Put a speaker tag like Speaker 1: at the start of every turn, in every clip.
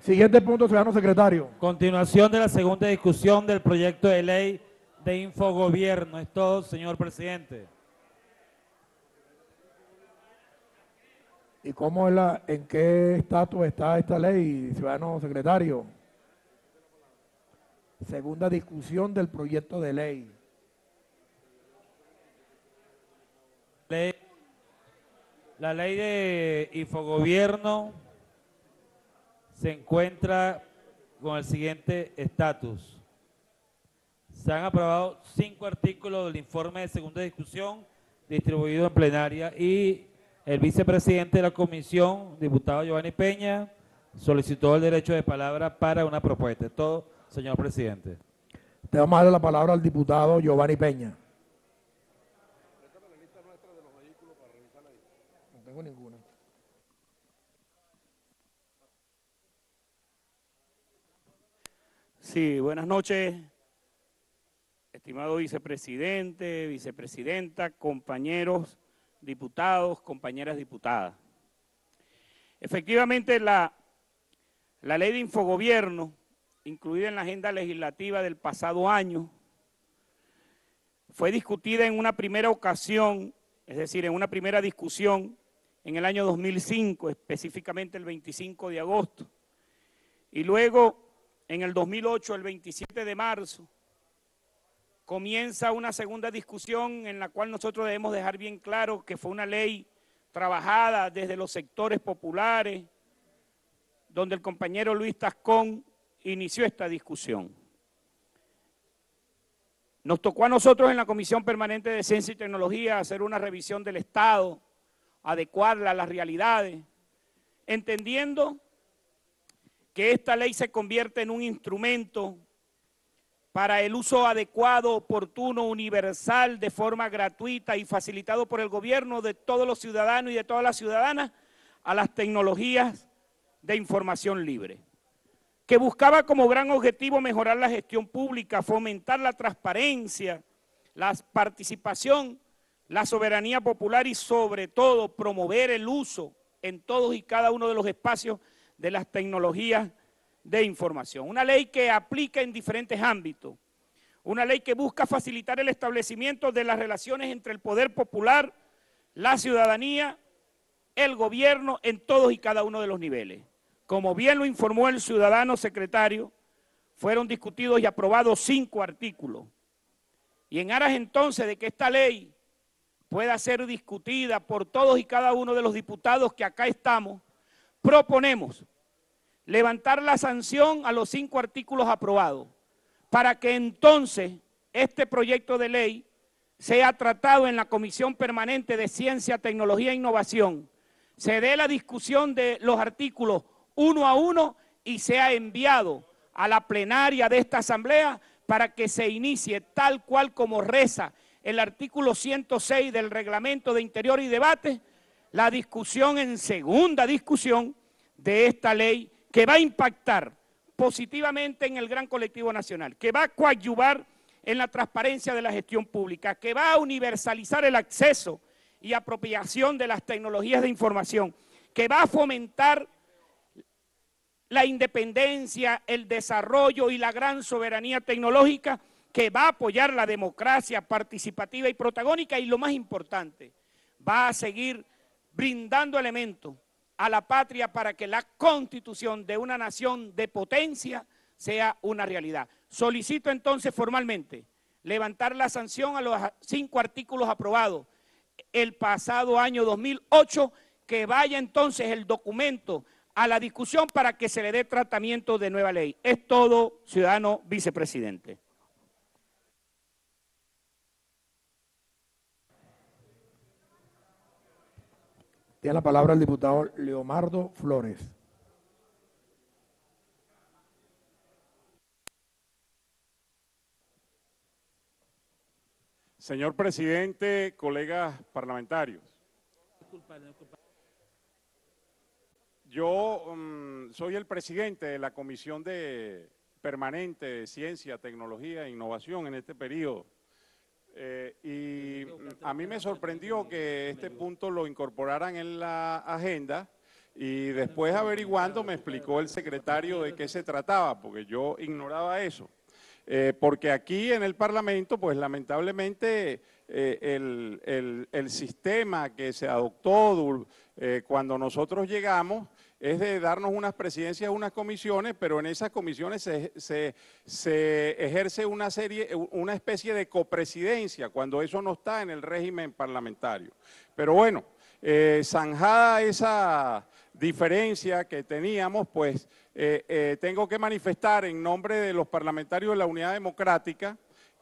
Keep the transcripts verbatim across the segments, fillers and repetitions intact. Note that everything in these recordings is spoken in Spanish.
Speaker 1: Siguiente punto, ciudadano secretario.
Speaker 2: Continuación de la segunda discusión del proyecto de ley de infogobierno. Es todo, señor presidente.
Speaker 1: ¿Y cómo es la, en qué estatus está esta ley, ciudadano secretario? Segunda discusión del proyecto de ley.
Speaker 2: Ley, la ley de infogobierno se encuentra con el siguiente estatus. Se han aprobado cinco artículos del informe de segunda discusión distribuido en plenaria y el vicepresidente de la comisión, diputado Giovanni Peña, solicitó el derecho de palabra para una propuesta. Es todo, señor presidente.
Speaker 1: Te vamos a darle la palabra al diputado Giovanni Peña. No tengo ninguna.
Speaker 3: Sí, buenas noches, estimado vicepresidente, vicepresidenta, compañeros diputados, compañeras diputadas. Efectivamente, la, la ley de infogobierno, incluida en la agenda legislativa del pasado año, fue discutida en una primera ocasión, es decir, en una primera discusión en el año dos mil cinco, específicamente el veinticinco de agosto, y luego en el dos mil ocho, el veintisiete de marzo, comienza una segunda discusión en la cual nosotros debemos dejar bien claro que fue una ley trabajada desde los sectores populares, donde el compañero Luis Tascón inició esta discusión. Nos tocó a nosotros en la Comisión Permanente de Ciencia y Tecnología hacer una revisión del Estado, adecuarla a las realidades, entendiendo que esta ley se convierte en un instrumento para el uso adecuado, oportuno, universal, de forma gratuita y facilitado por el gobierno de todos los ciudadanos y de todas las ciudadanas a las tecnologías de información libre, que buscaba como gran objetivo mejorar la gestión pública, fomentar la transparencia, la participación, la soberanía popular y sobre todo promover el uso en todos y cada uno de los espacios de las tecnologías de información. Una ley que aplica en diferentes ámbitos, una ley que busca facilitar el establecimiento de las relaciones entre el poder popular, la ciudadanía, el gobierno en todos y cada uno de los niveles. Como bien lo informó el ciudadano secretario, fueron discutidos y aprobados cinco artículos. Y en aras entonces de que esta ley pueda ser discutida por todos y cada uno de los diputados que acá estamos, proponemos levantar la sanción a los cinco artículos aprobados para que entonces este proyecto de ley sea tratado en la Comisión Permanente de Ciencia, Tecnología e Innovación, se dé la discusión de los artículos uno a uno y sea enviado a la plenaria de esta asamblea para que se inicie tal cual como reza el artículo ciento seis del Reglamento de Interior y Debate, la discusión en segunda discusión de esta ley que va a impactar positivamente en el gran colectivo nacional, que va a coadyuvar en la transparencia de la gestión pública, que va a universalizar el acceso y apropiación de las tecnologías de información, que va a fomentar la independencia, el desarrollo y la gran soberanía tecnológica, que va a apoyar la democracia participativa y protagónica y lo más importante, va a seguir brindando elementos a la patria para que la constitución de una nación de potencia sea una realidad. Solicito entonces formalmente levantar la sanción a los cinco artículos aprobados el pasado año dos mil ocho, que vaya entonces el documento a la discusión para que se le dé tratamiento de nueva ley. Es todo, ciudadano vicepresidente.
Speaker 1: Tiene la palabra el diputado Leomardo Flores.
Speaker 4: Señor presidente, colegas parlamentarios, yo um, soy el presidente de la Comisión de Permanente de Ciencia, Tecnología e Innovación en este periodo. Eh, y a mí me sorprendió que este punto lo incorporaran en la agenda Y después averiguando me explicó el secretario de qué se trataba, porque yo ignoraba eso. Eh, porque aquí en el Parlamento, pues lamentablemente eh, el, el, el sistema que se adoptó eh, cuando nosotros llegamos es de darnos unas presidencias, unas comisiones, pero en esas comisiones se, se, se ejerce una, serie, una especie de copresidencia, cuando eso no está en el régimen parlamentario. Pero bueno, eh, zanjada esa diferencia que teníamos, pues eh, eh, tengo que manifestar en nombre de los parlamentarios de la Unidad Democrática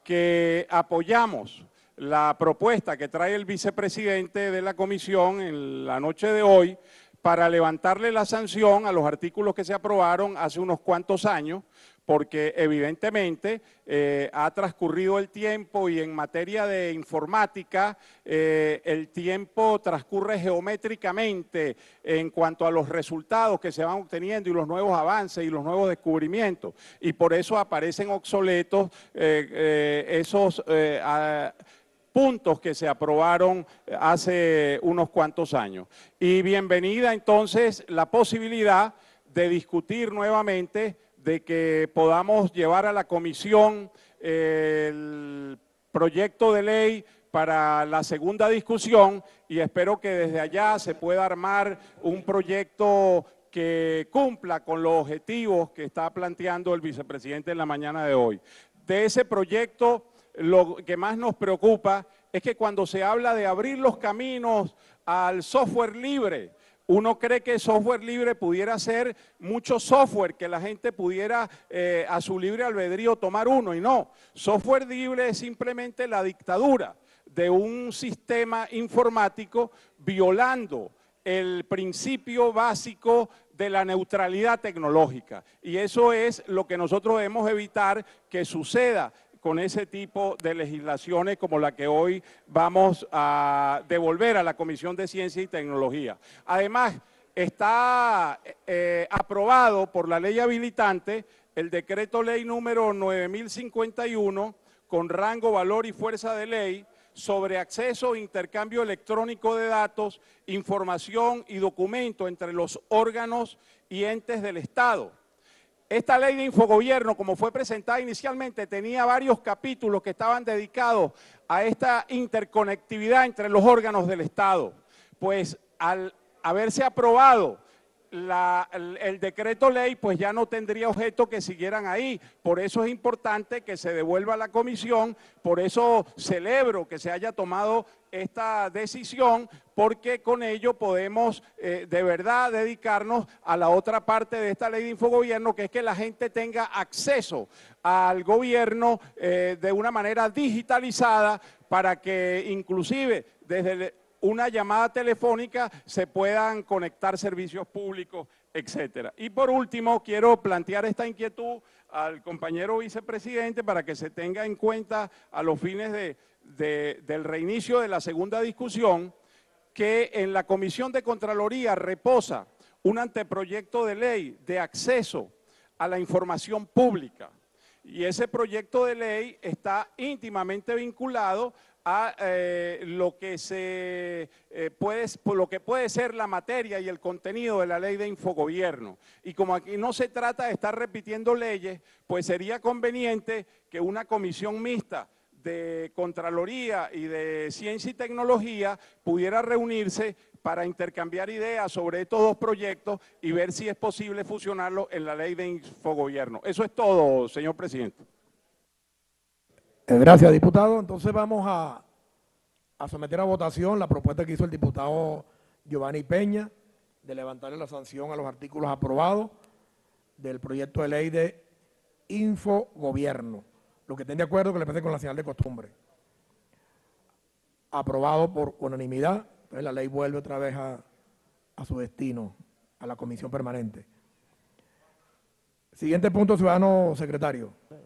Speaker 4: que apoyamos la propuesta que trae el vicepresidente de la comisión en la noche de hoy para levantarle la sanción a los artículos que se aprobaron hace unos cuantos años, porque evidentemente eh, ha transcurrido el tiempo y en materia de informática eh, el tiempo transcurre geométricamente en cuanto a los resultados que se van obteniendo y los nuevos avances y los nuevos descubrimientos, y por eso aparecen obsoletos eh, eh, esos eh, a, puntos que se aprobaron hace unos cuantos años. Y bienvenida entonces la posibilidad de discutir nuevamente, de que podamos llevar a la comisión eh, el proyecto de ley para la segunda discusión, y espero que desde allá se pueda armar un proyecto que cumpla con los objetivos que está planteando el vicepresidente en la mañana de hoy. De ese proyecto, lo que más nos preocupa es que cuando se habla de abrir los caminos al software libre, uno cree que software libre pudiera ser mucho software, que la gente pudiera eh, a su libre albedrío tomar uno, y no. Software libre es simplemente la dictadura de un sistema informático violando el principio básico de la neutralidad tecnológica. Y eso es lo que nosotros debemos evitar que suceda con ese tipo de legislaciones como la que hoy vamos a devolver a la Comisión de Ciencia y Tecnología. Además, está eh, aprobado por la ley habilitante el decreto ley número nueve mil cincuenta y uno con rango, valor y fuerza de ley sobre acceso e intercambio electrónico de datos, información y documentos entre los órganos y entes del Estado. Esta ley de infogobierno, como fue presentada inicialmente, tenía varios capítulos que estaban dedicados a esta interconectividad entre los órganos del Estado. Pues al haberse aprobado la, el, el decreto ley, pues ya no tendría objeto que siguieran ahí. Por eso es importante que se devuelva a la comisión, por eso celebro que se haya tomado esta decisión, porque con ello podemos eh, de verdad dedicarnos a la otra parte de esta ley de infogobierno, que es que la gente tenga acceso al gobierno eh, de una manera digitalizada, para que inclusive desde el, una llamada telefónica se puedan conectar servicios públicos, etcétera. Y por último, quiero plantear esta inquietud al compañero vicepresidente para que se tenga en cuenta a los fines de, de, del reinicio de la segunda discusión, que en la Comisión de Contraloría reposa un anteproyecto de ley de acceso a la información pública. Y ese proyecto de ley está íntimamente vinculado a eh, lo que se eh, puede, por lo que puede ser la materia y el contenido de la ley de infogobierno. Y como aquí no se trata de estar repitiendo leyes, pues sería conveniente que una comisión mixta de Contraloría y de Ciencia y Tecnología pudiera reunirse para intercambiar ideas sobre estos dos proyectos y ver si es posible fusionarlo en la ley de infogobierno. Eso es todo, señor presidente.
Speaker 1: Gracias, diputado. Entonces vamos a, a someter a votación la propuesta que hizo el diputado Giovanni Peña de levantarle la sanción a los artículos aprobados del proyecto de ley de infogobierno. Los que estén de acuerdo, que le pase con la señal de costumbre. Aprobado por unanimidad, entonces la ley vuelve otra vez a, a su destino, a la comisión permanente. Siguiente punto, ciudadano secretario.